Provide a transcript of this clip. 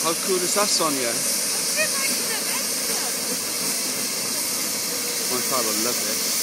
How cool is that, Sonia? My father would love this.